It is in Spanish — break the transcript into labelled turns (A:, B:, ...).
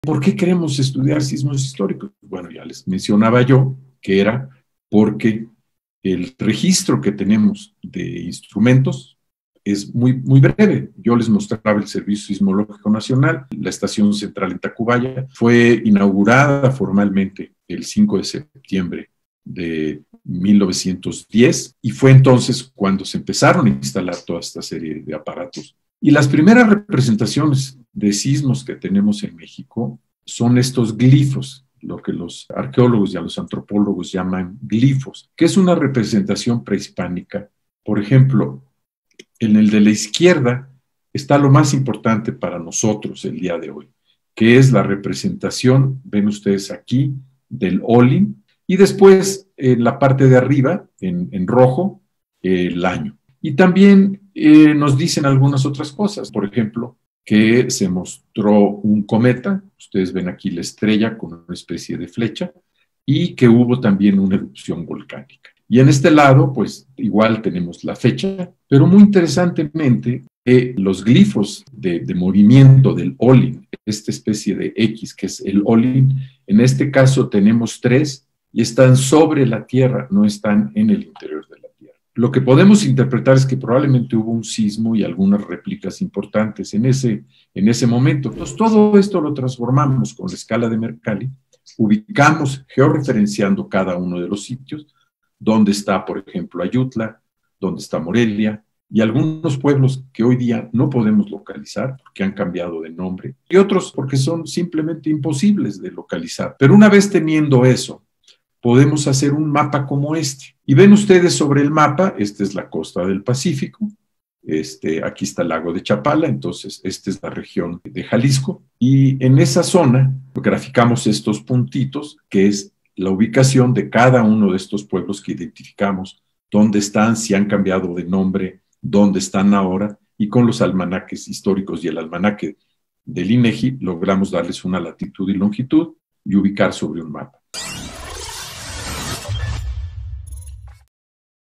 A: ¿Por qué queremos estudiar sismos históricos? Bueno, ya les mencionaba yo que era porque el registro que tenemos de instrumentos es muy breve. Yo les mostraba el Servicio Sismológico Nacional, la estación central en Tacubaya, fue inaugurada formalmente el 5 de septiembre de 1910 y fue entonces cuando se empezaron a instalar toda esta serie de aparatos. Y las primeras representaciones de sismos que tenemos en México son estos glifos, lo que los arqueólogos y a los antropólogos llaman glifos, que es una representación prehispánica. Por ejemplo, en el de la izquierda está lo más importante para nosotros el día de hoy, que es la representación, ven ustedes aquí, del Olin, y después en la parte de arriba, en rojo, el año. Y también nos dicen algunas otras cosas, por ejemplo, que se mostró un cometa, ustedes ven aquí la estrella con una especie de flecha, y que hubo también una erupción volcánica. Y en este lado, pues igual tenemos la fecha, pero muy interesantemente, los glifos de movimiento del Olin, esta especie de X que es el Olin, en este caso tenemos 3 y están sobre la Tierra, no están en el interior de la Tierra. Lo que podemos interpretar es que probablemente hubo un sismo y algunas réplicas importantes en ese momento. Entonces, todo esto lo transformamos con la escala de Mercalli, ubicamos georreferenciando cada uno de los sitios, donde está, por ejemplo, Ayutla, donde está Morelia, y algunos pueblos que hoy día no podemos localizar porque han cambiado de nombre, y otros porque son simplemente imposibles de localizar. Pero una vez teniendo eso, podemos hacer un mapa como este. Y ven ustedes sobre el mapa, esta es la costa del Pacífico, aquí está el lago de Chapala, entonces esta es la región de Jalisco, y en esa zona graficamos estos puntitos, que es la ubicación de cada uno de estos pueblos que identificamos, dónde están, si han cambiado de nombre, dónde están ahora, y con los almanaques históricos y el almanaque del INEGI logramos darles una latitud y longitud y ubicar sobre un mapa.